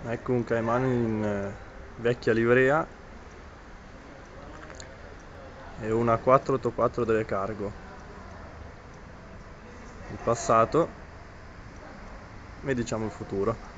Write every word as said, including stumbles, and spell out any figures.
Ecco un Cayman in eh, vecchia livrea e una quattro otto quattro delle Cargo. Il passato e diciamo il futuro.